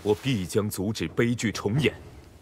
我必将阻止悲剧重演。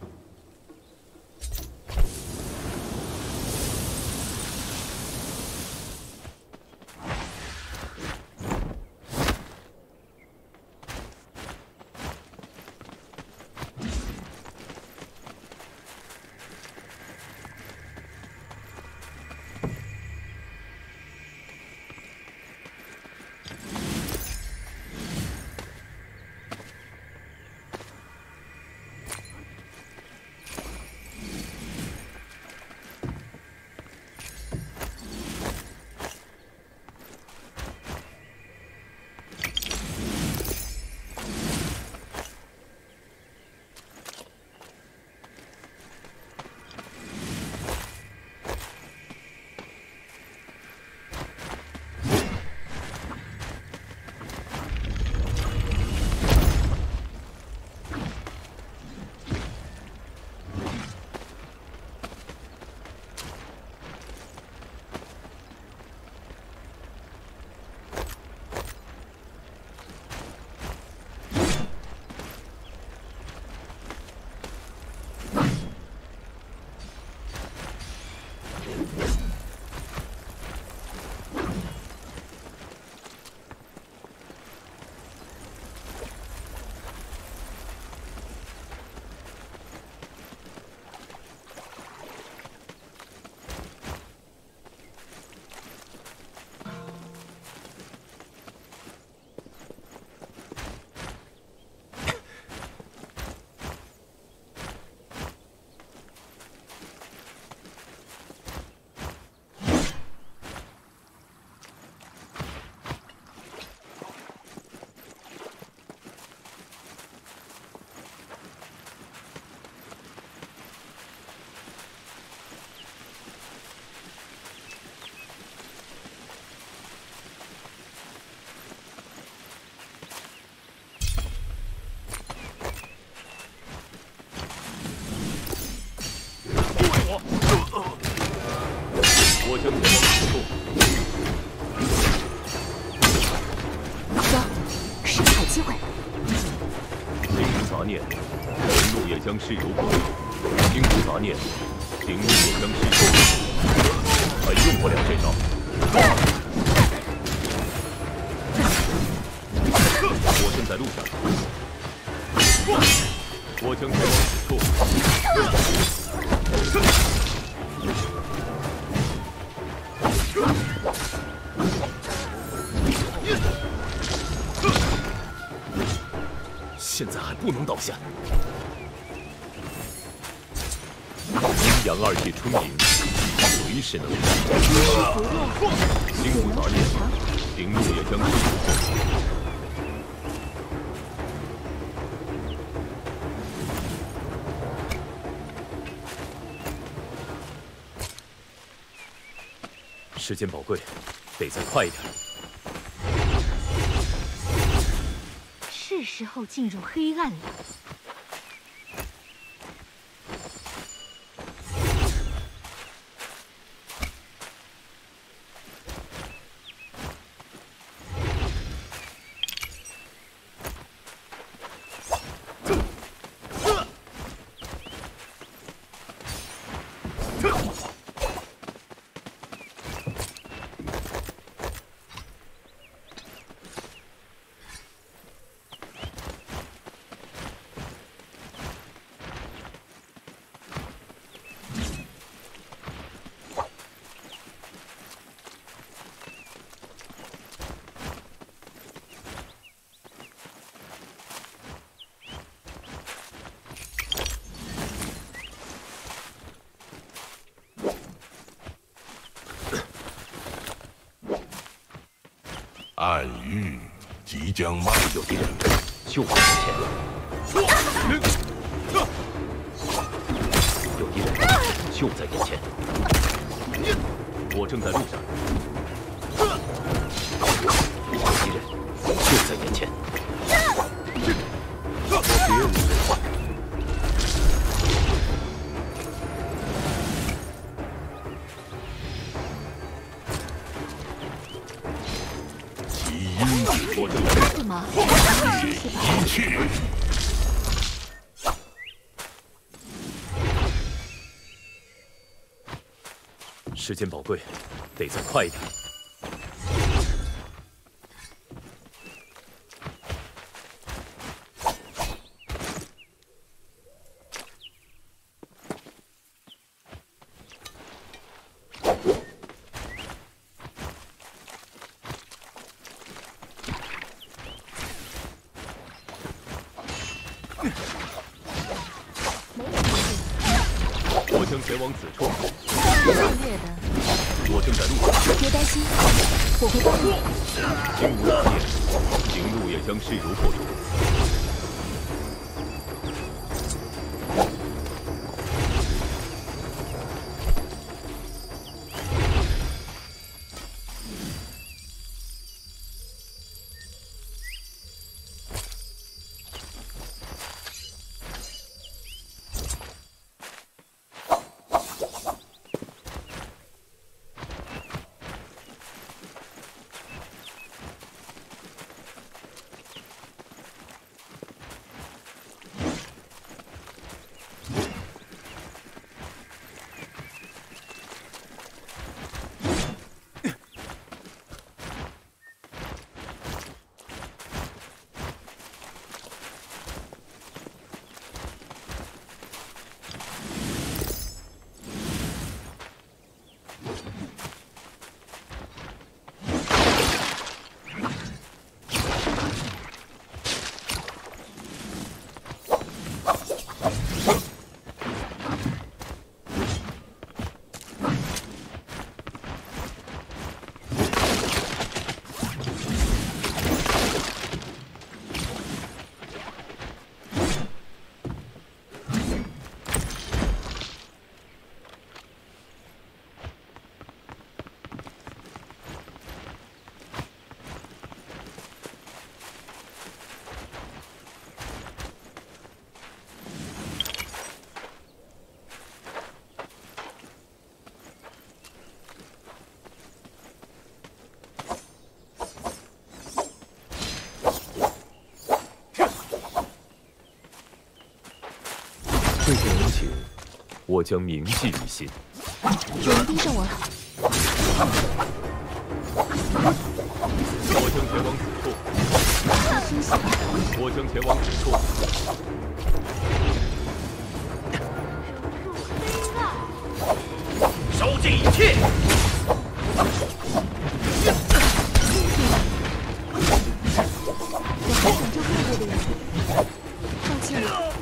我将前往此处。 走，是个好机会。 心无杂念，人怒也将事有果；心无杂念，灵怒也将事有果。还用不了这招。我正在路上。我将前往此处。 现在还不能倒下。阴阳二界春影，随时能战。心无杂念，灵怒也将事有果。时间宝贵，得再快一点。 是时候进入黑暗了。 暗域即将迈有敌人就在眼前，有敌人就在眼前，我正在路上。有敌人就在眼前，我别无分换。 我正在怎么？ 一切。 时间宝贵，得再快一点。我将前往此处。 越的， 我正在路上。 别担心，我会帮你。 心无杂念，行路也将势如破竹。这件恩情，我将铭记于心。 有人盯上我了。 我将前往此处。 小心些。 我将前往此处。 收尽一切。 我还想救更多的人，放弃了。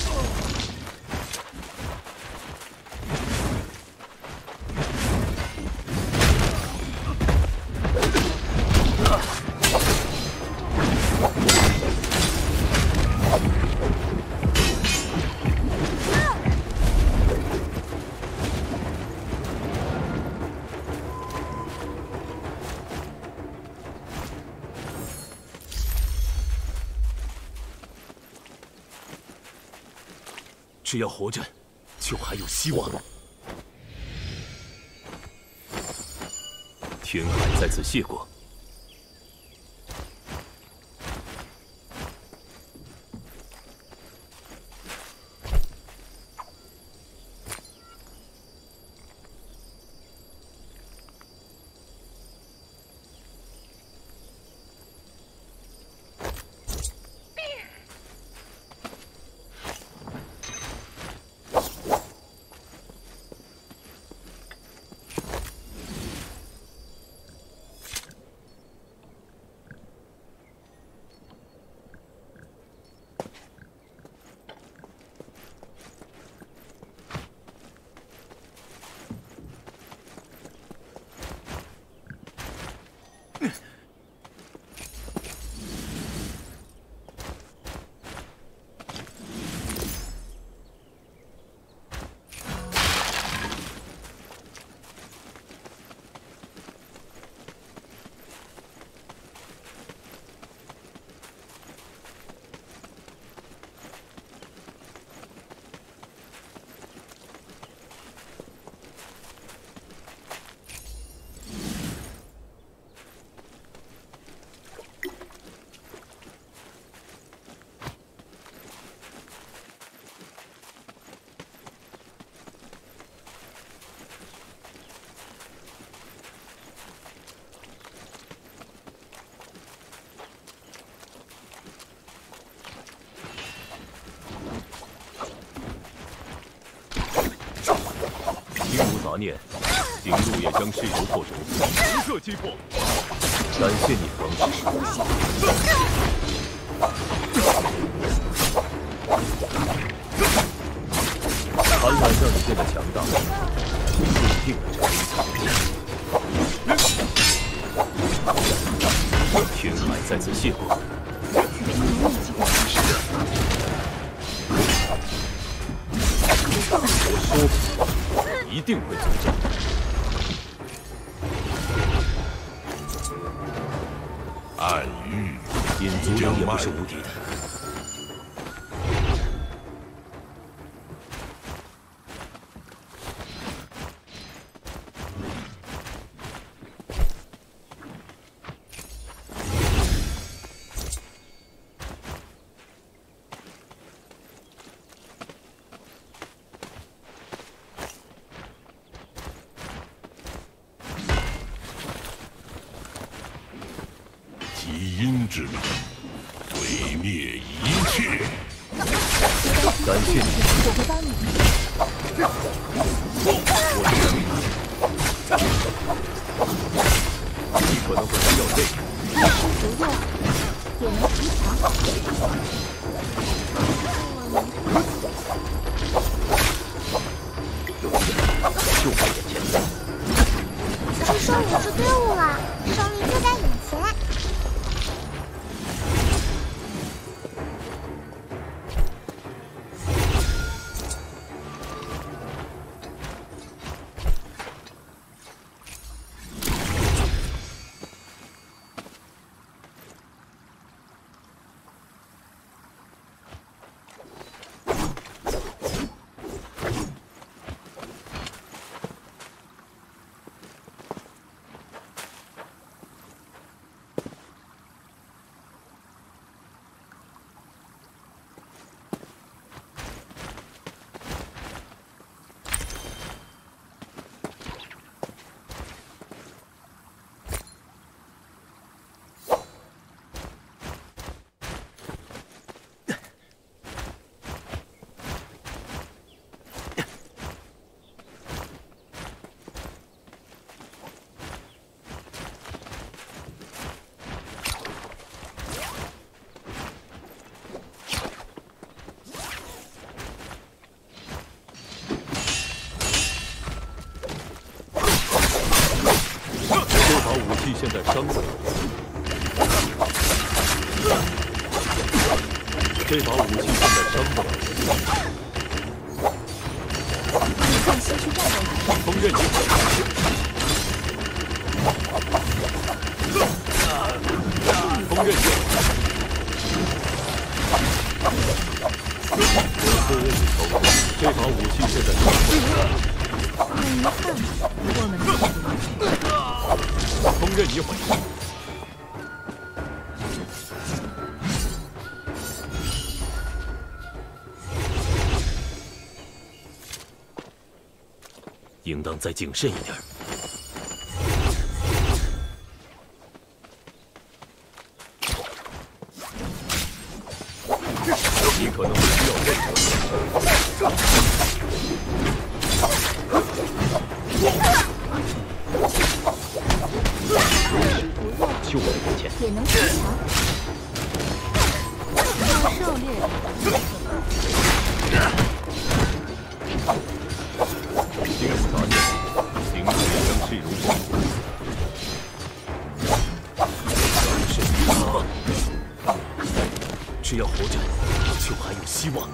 只要活着，就还有希望。天海再次谢过。 杂念，行路也将势如破竹，无射击破。感谢你帮助。看来让你变得强大，注定了这一场。天海再次谢过。我说过，一定会阻止。 暗域引族人也不是无敌的。 基因之力，毁灭一切。 感谢你， 我会帮你。 我正在为你可能会需要这个。 不用，也能提强。 永远就在眼前。 只剩5支队伍了，胜利就在眼前。这把武器现在伤不了我。这把武器现在伤不了我。 你放心去战斗。 锋刃一毁。锋刃一毁。我不认头，这把武器现在伤不了我。 很遗憾，我们的队伍。 锋刃一毁。应当再谨慎一点。你可能会需要这个。就在眼前。 也能提强。狩猎者。 心无杂念，行路也将势如破竹。是你只要活着，就还有希望。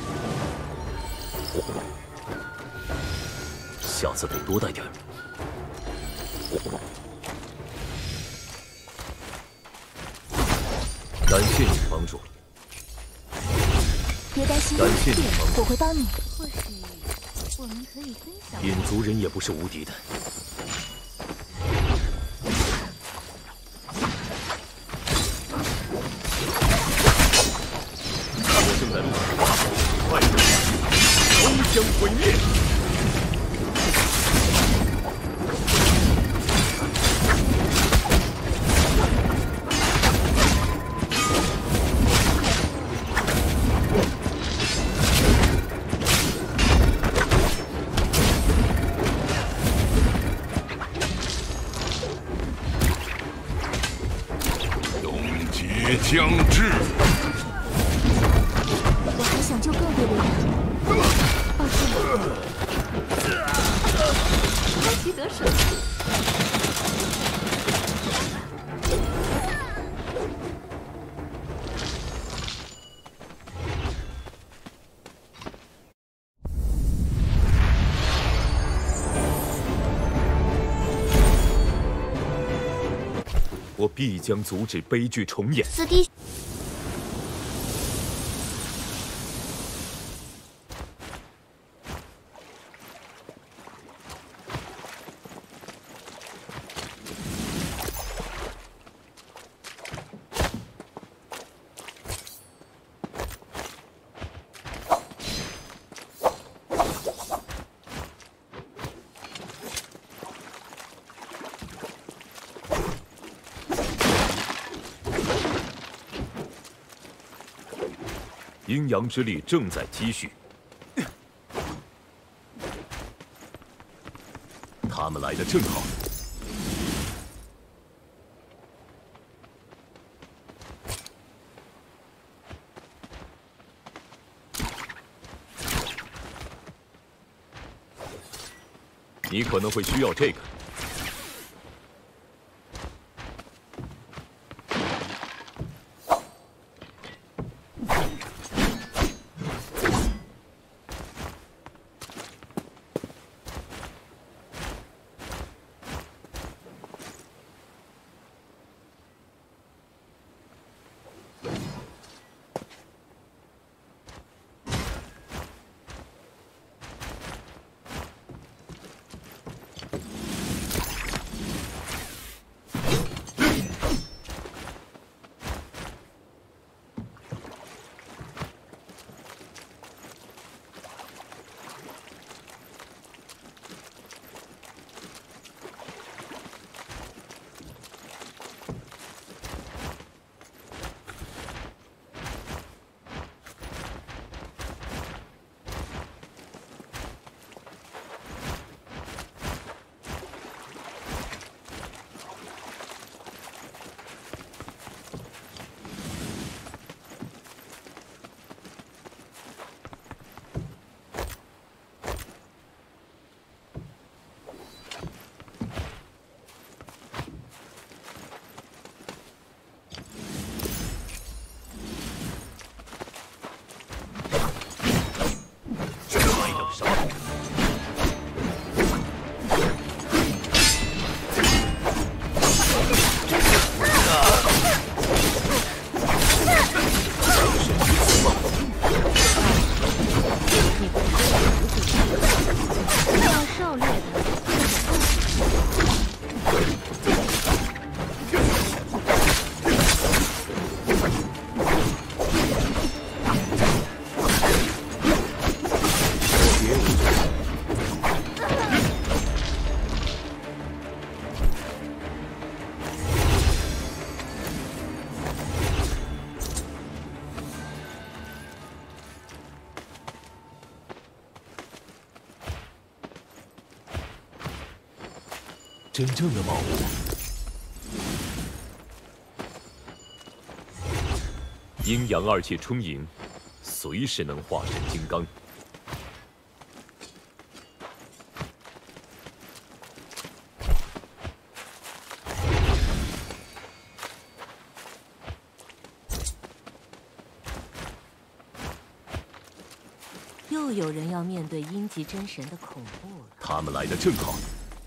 下次得多带点儿。感谢你的帮助。 别担心， 感谢你的帮助。 我会帮你。 或许我们可以分享。 引族人也不是无敌的。我正在路上，快点，终将毁灭。 将至。 我还想救更多的人，抱歉。开局得手。 我必将阻止悲剧重演。 四滴。 阴阳之力正在积蓄，他们来的正好。你可能会需要这个。真正的宝物，阴阳二气充盈，随时能化身金刚。 又有人要面对阴极真神的恐怖了。 他们来的正好。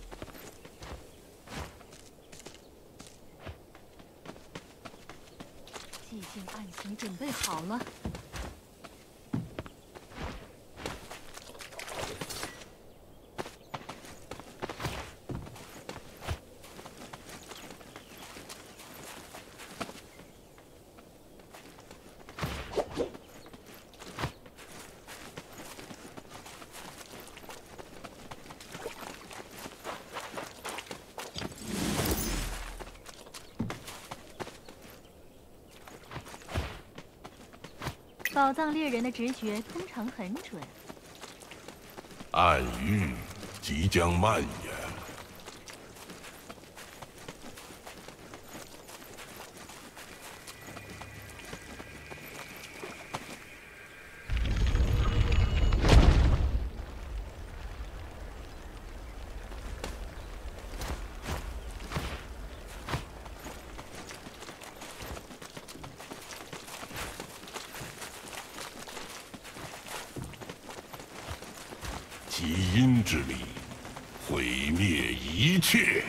寂静暗行准备好了。宝藏猎人的直觉通常很准。 暗域即将蔓延。 极阴之力，毁灭一切。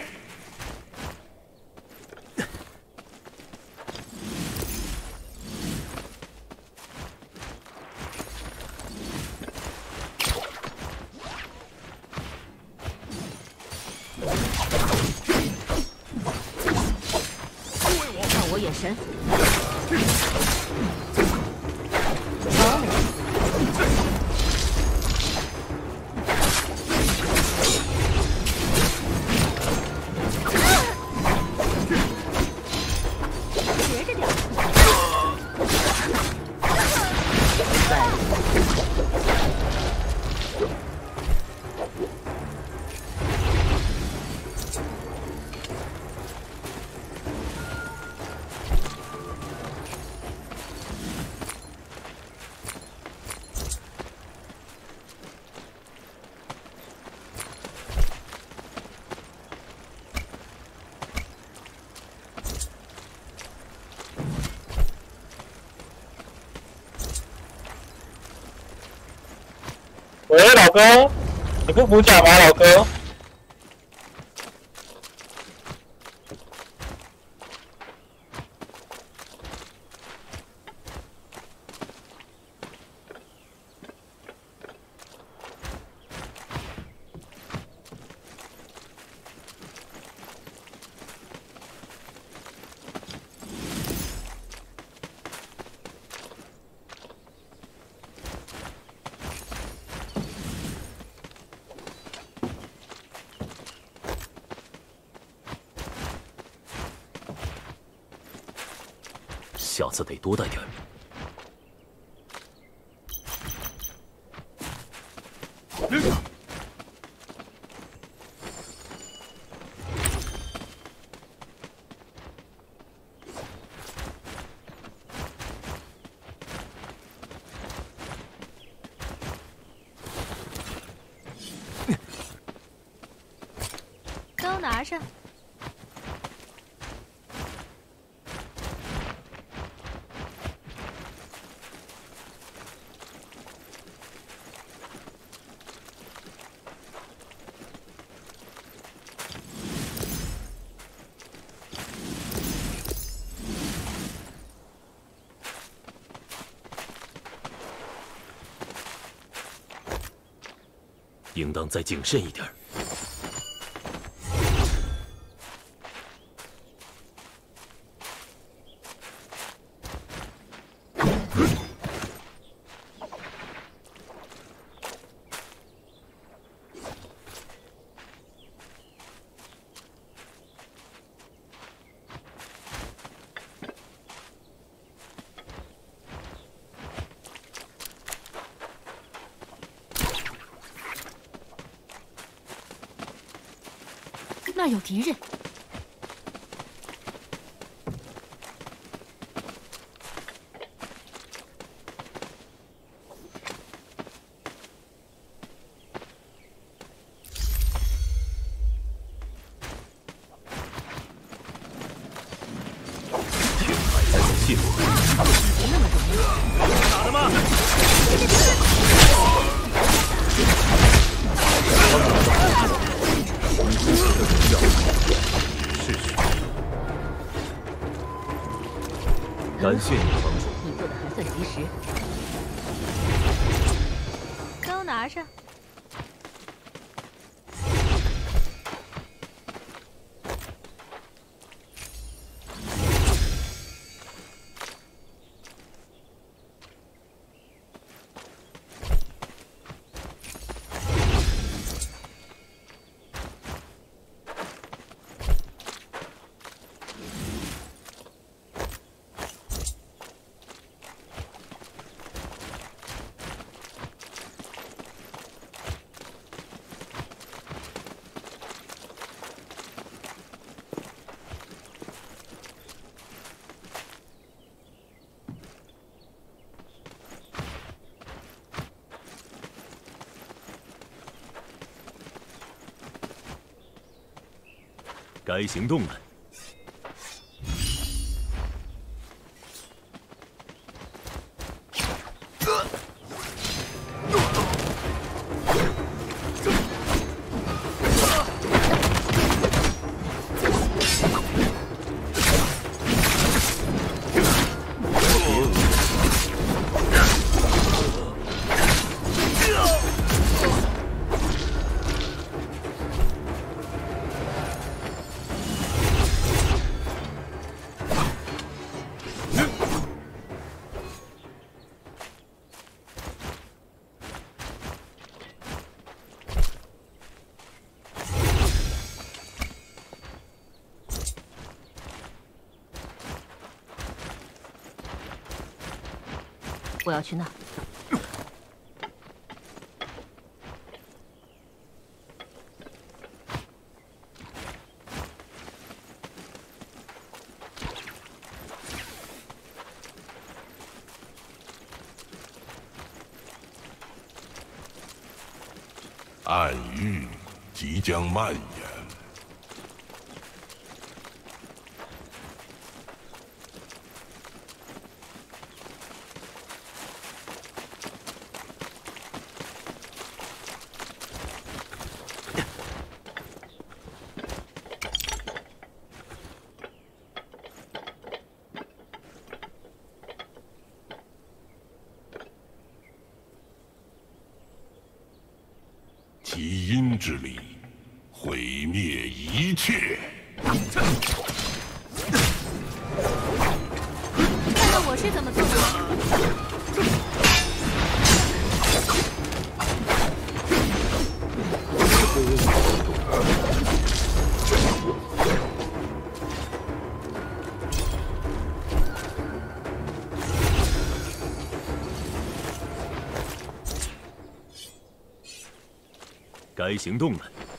看我眼神。 喂，老哥，你不补甲吗，老哥？ 下次得多带点。 都拿上。 应当再谨慎一点。 那儿有敌人。 天海在走近我， 那么容易？ 打的吗？感谢你，盟主。 你做的还算及时。都拿上。 该行动了。 我要去那。 暗域即将蔓延。 基因之力，毁灭一切。 看看我是怎么做的吗？ 该行动了。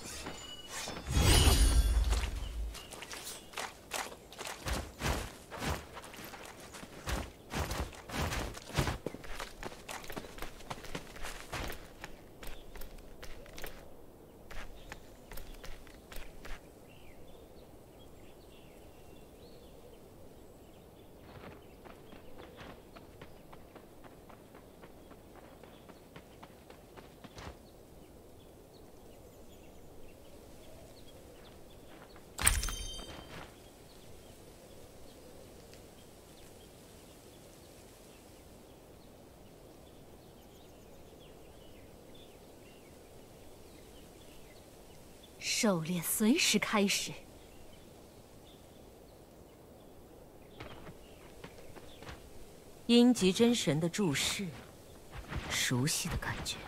狩猎随时开始。阴极真神的注视，熟悉的感觉。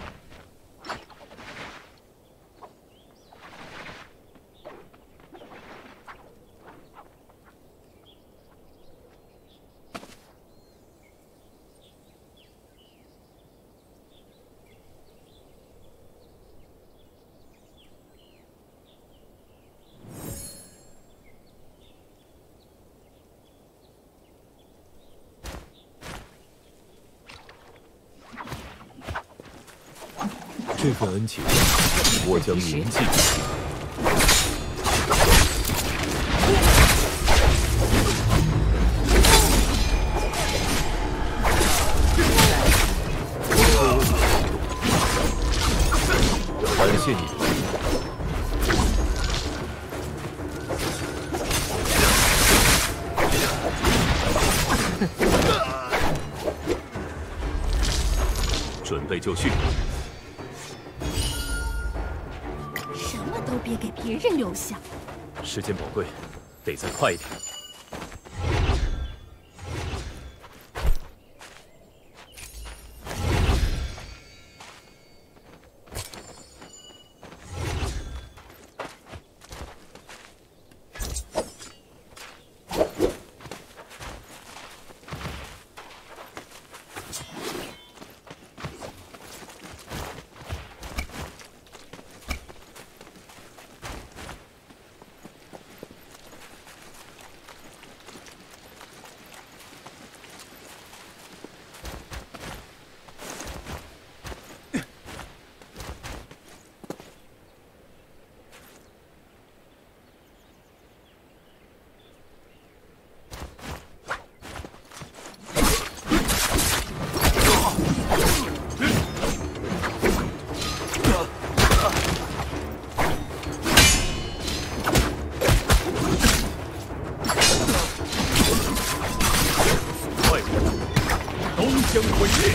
这份恩情，我将铭记。感谢你。准备就绪。 都别给别人留下。 时间宝贵，得再快一点。将毁灭。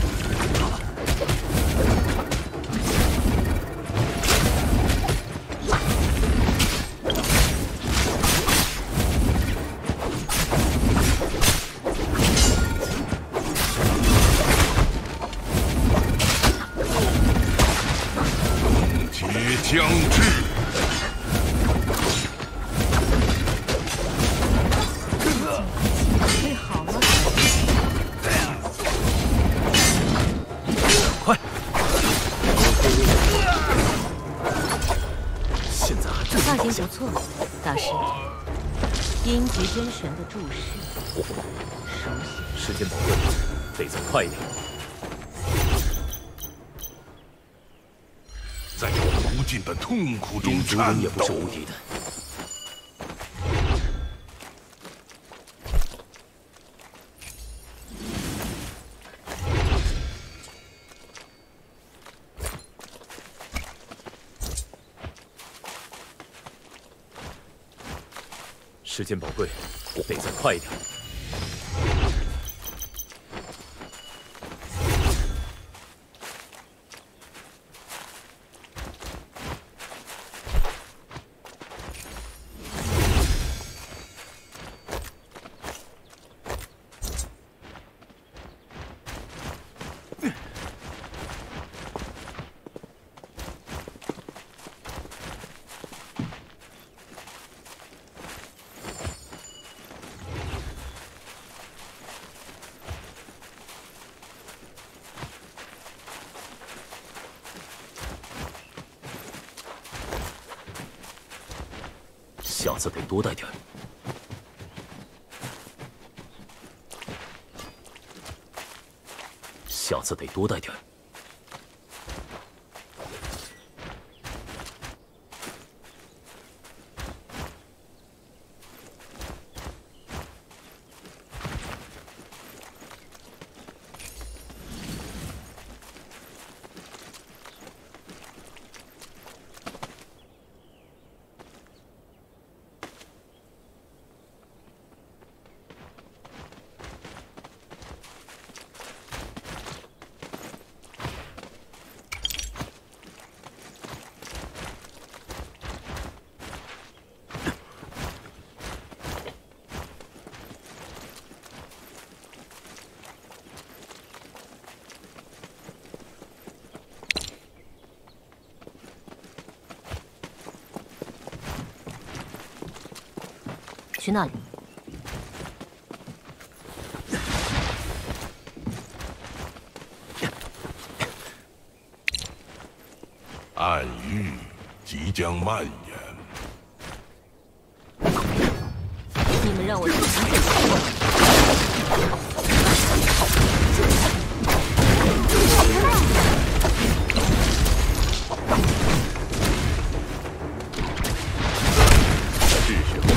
劫将至。 准备好了。 下。 不错，大师。阴极真玄的注释，熟悉。 时间宝贵，得再快一点。 在这无尽的痛苦中影族颤抖人也不是。无敌的。时间宝贵，得再快一点。下次得多带点儿。下次得多带点儿。 去那里。 暗域即将蔓延。 你们让我去死吧！ 是时候。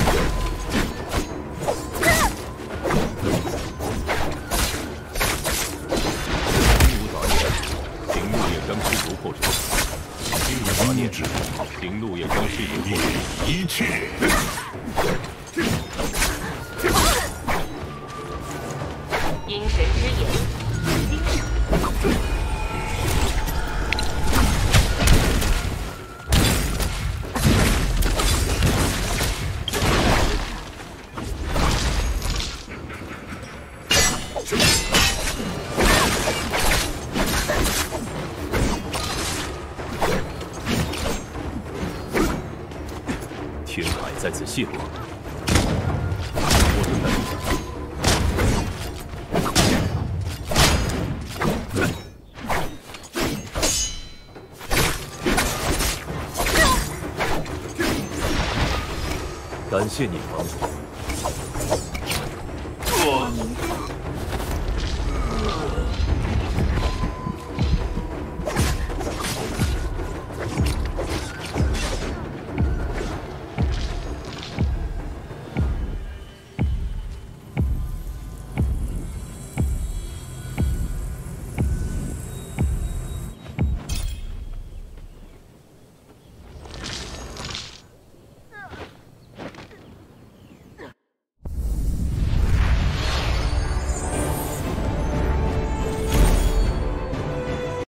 心无杂念，行路也将势如破竹。心无杂念，行路也将势如破竹。 一切。 阴神之眼，盯上。 天海在此谢过，我正在路上。 感谢你的帮助。